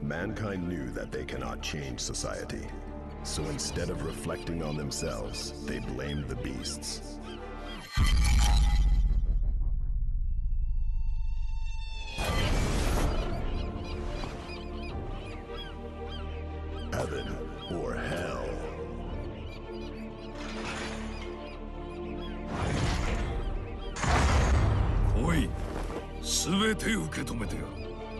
Mankind knew that they cannot change society. So instead of reflecting on themselves, they blamed the beasts. Heaven or hell. Oi, 全て受け止めてやる。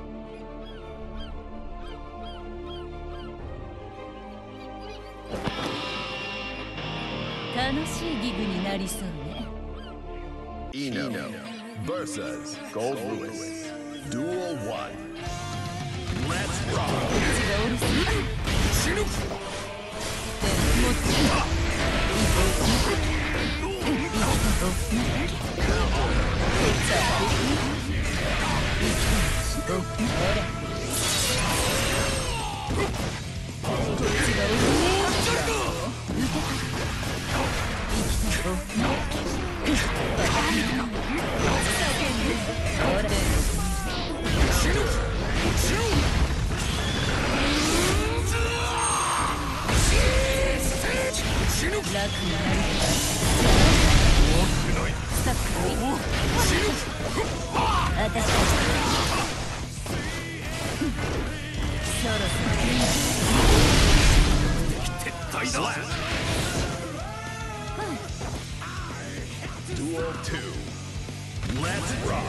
楽しいギグになりそうね。 Eno versus Goldlewis. Duel 1. Let's rock. 死ぬ。 Duel 2. Let's rock.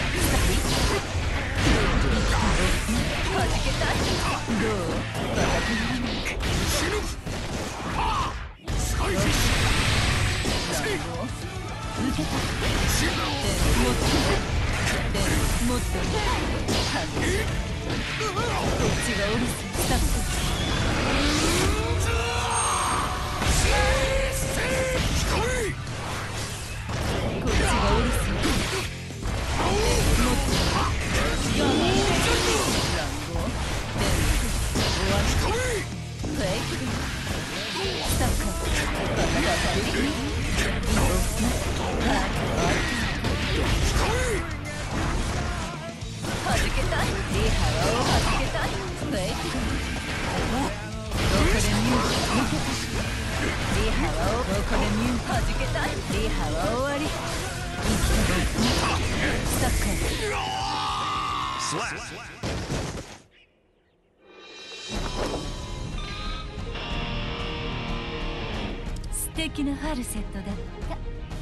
素敵なファルセットだった。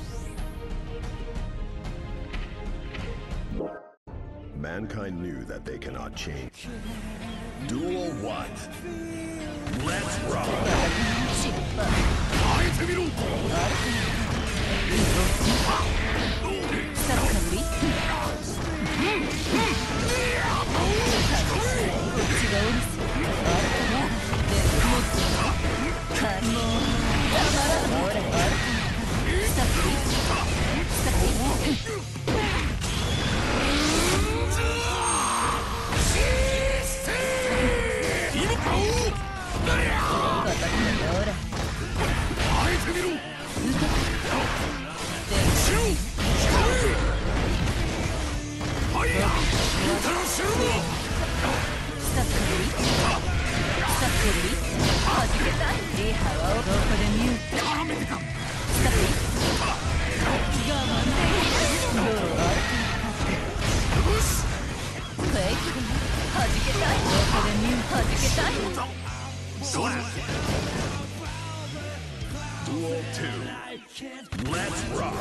Mankind knew that they cannot change. Duel 1. Let's rock. Duel 2. Let's rock.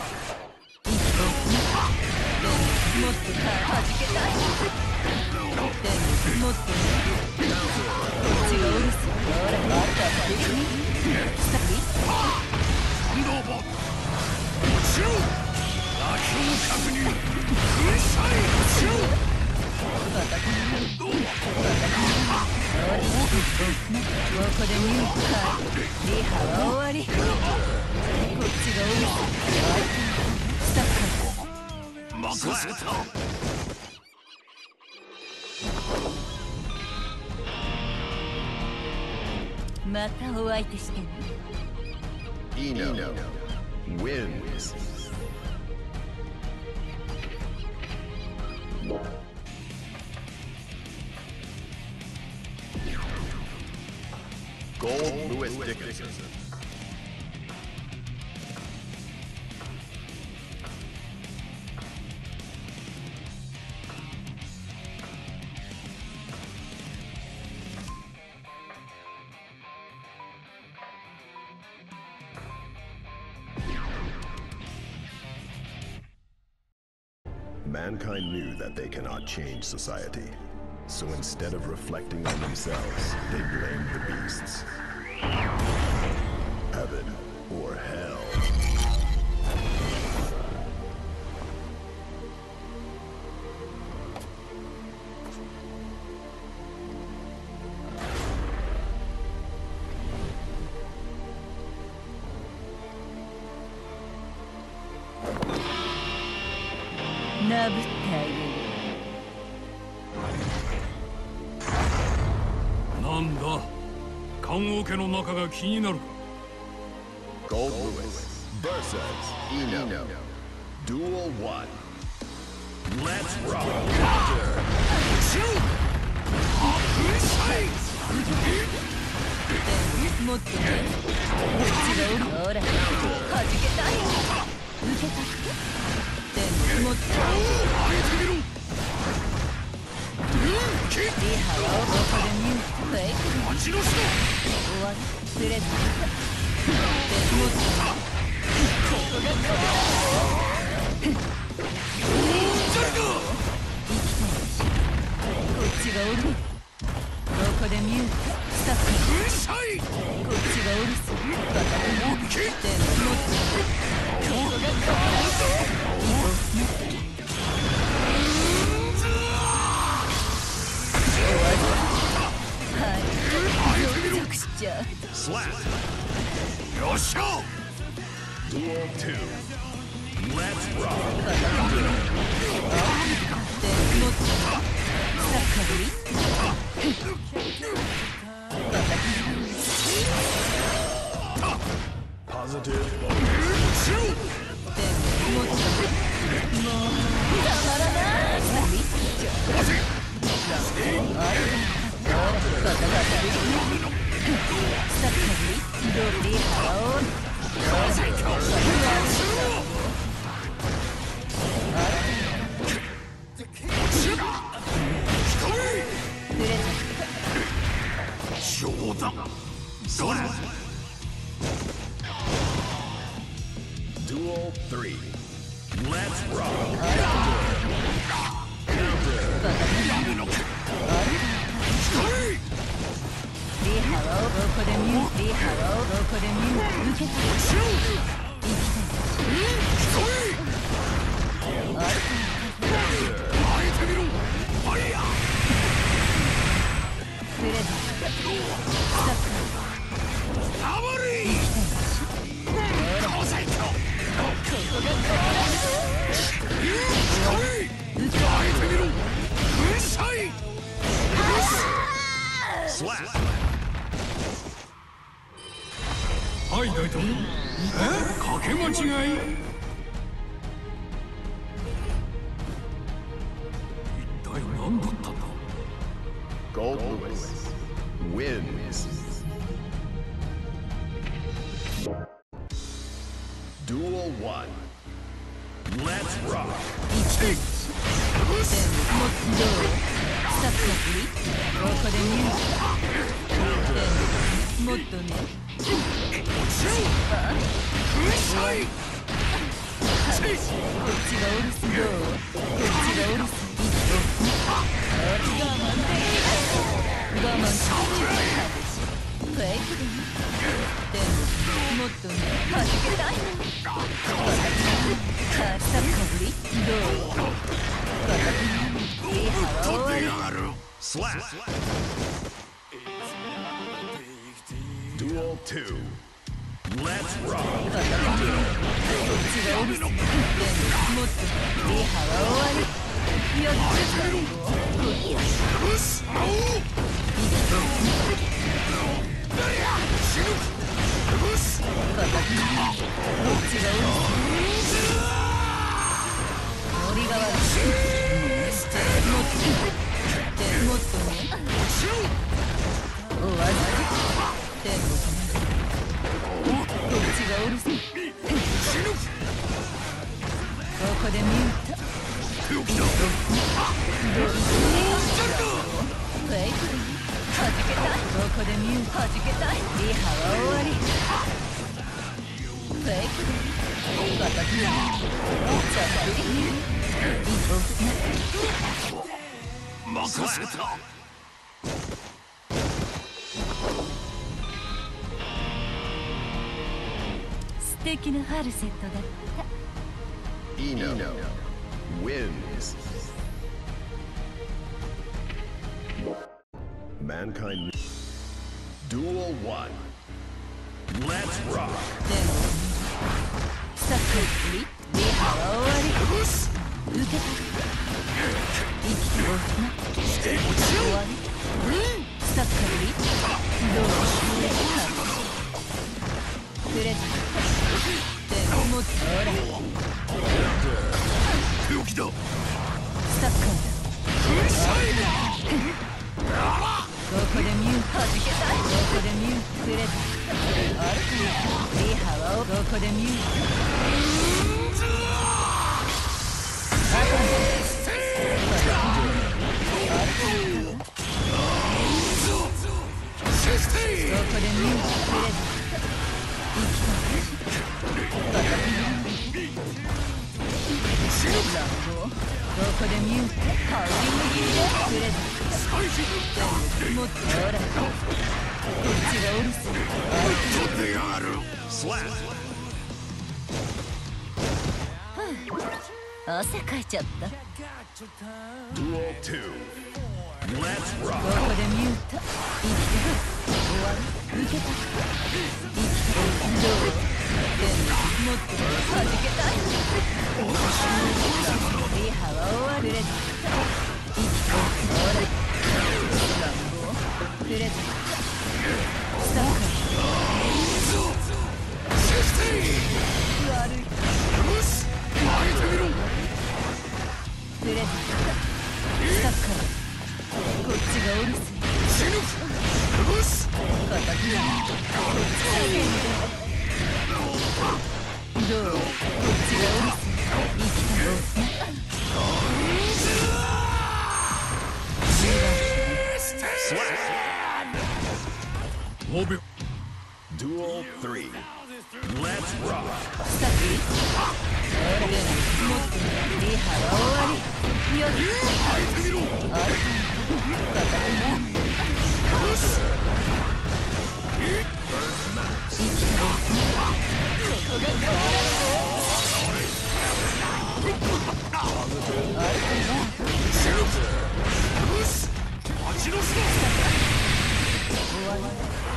またお相手してね。 Eno wins. Goldlewis. Mankind knew that they cannot change society. So instead of reflecting on themselves, they blamed the beasts. Heaven or hell. なんだ、棺桶の中が気になるか。 Goldlewis versus Eno. Duel 1. Let's rock. Counter. もっとね、違うほら、はじけたい受けたってもっとリハはここでミュートフェイク終わりプレゼントでもっとここがこっちがおるここでミュートスタッフこっちがおるすバカでもっとここがこよっしゃ Duel 2. Let's rock. 冗談それ Duel 3. Let's rock. Slap. はい大統領かけ間違い一体何だったんだ Goldlewis wins. Duel 1. Let's rock. もっとねこっちがおるすどうこっちがおるす我慢しフェイクでもっとねはじけたいのカーサかぶりどういいハロー Slap. Duel 2. Let's rock. こっちがおるすもっといいハローありよっちよし森が悪いもっとね終わりででミュー弾けたい。リハは終わり。フェイクで私がちょっと任せた。 素敵なファルセットだった。 Eno wins. Mankind. Duel 1. Let's rock. でもスタッフリハは終わり。受けた。生きておくな。終わり。スタッフリどうしてくれた。でももっとほら強気だ。 スタッカーだ。ここでミュー弾けたい。ここでミューくれた。あるかな。リハはここでミューあるかな。ここでミューくれた。生きた乱暴。ここでミューハウリング切りでくれた。もっとほらこっちがおるす。 取ってやがる。 汗かいちゃった。 Duel 2. Let's こ rock. こでミュート生きて終わり。受けた。生きてどうでももっと弾けたい。リハは終わる。生きてほら乱暴くれた。スタッフ悪い。 よし巻いてみろ。 くれた。スタッカーこっちがおるす。 死ぬ。よし片手だ。こっちがゲームでどうこっちがおるす。生きたろ 5秒。 Duel 3. Let's rock. スタッフそれでもっとリハは終わり。よっ巻いてみろ。 あるか片手だ。 よし生きたろここが変わらない。あるか死ぬ。よし待ちのしろ。 終わり。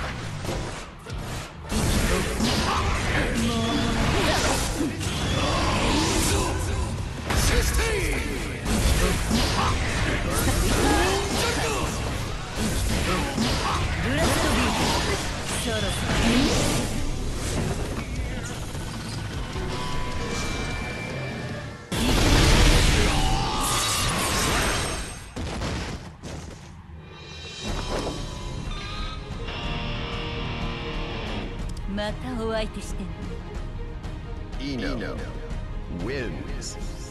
ブラストビートそろそろまたお相手してね。 Eno wins.